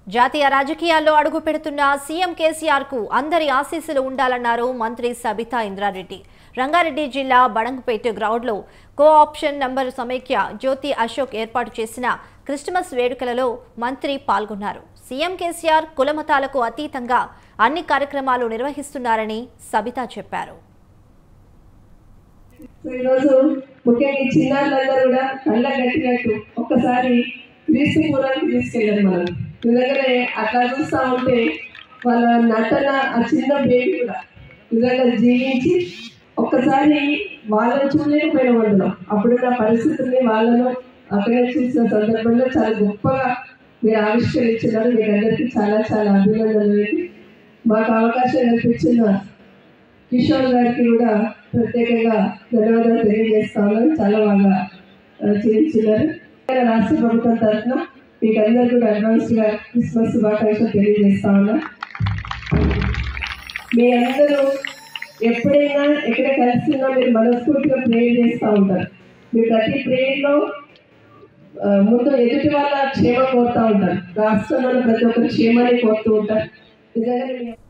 జాతీయ రాజకీయాల్లో అడుగు పెడుతున్న సీఎం కేసీఆర్ కు అందరి ఆశీస్సులు ఉండాలన్నారు మంత్రి సబితా ఇంద్రారెడ్డి. రంగారెడ్డి జిల్లా బడంగపేట గ్రౌండ్ లో కోఆప్షన్ నంబర్ సమైక్య జ్యోతి అశోక్ ఏర్పాటు చేసిన క్రిస్మస్ వేడుకలలో మంత్రి పాల్గొన్నారు. సీఎం కేసీఆర్ కులమతాలకు అతీతంగా అన్ని కార్యక్రమాలు నిర్వహిస్తున్నారని సబితా చెప్పారు. ముఖ్యంగా చిన్నారులందరూ కూడా కళ్ళ కట్టినట్టు ఒక్కసారి క్రీస్తు పూర్వానికి తీసుకెళ్ళారు. మనం మీ దగ్గరే అట్లా చూస్తూ ఉంటే వాళ్ళ నటన ఆ చిన్న బేబీ కూడా నిజంగా జీవించి ఒక్కసారి వాళ్ళని చూడలేకపోయిన వాళ్ళు అప్పుడున్న పరిస్థితుల్ని వాళ్ళను అక్కడే చూసిన సందర్భంలో చాలా గొప్పగా మీరు ఆవిష్కరించినారు. మీకు అందరికీ చాలా చాలా అభినందనలు. మాకు అవకాశం కల్పించిన కిషోర్ గారికి కూడా ప్రత్యేకంగా ధన్యవాదాలు తెలియజేస్తాను. చాలా బాగా చేయించున్నారు. రాష్ట్ర ప్రభుత్వం తరఫున మీకు అందరూ కూడా అడ్వాన్స్గా క్రిస్మస్ శుభాకాంక్షలు తెలియజేస్తా ఉన్నా. మీ అందరూ ఎప్పుడైనా ఎక్కడ కలిసినా మీరు మనస్ఫూర్తిగా ప్రేయర్ చేస్తూ ఉంటారు. మీరు ప్రతి ప్రేయర్లో ముందు ఎదుటి వాళ్ళ క్షేమం కోరుతూ ఉంటారు. రాష్ట్రంలో ప్రతి ఒక్కరి క్షేమాన్ని కోరుతూ ఉంటారు. నిజంగా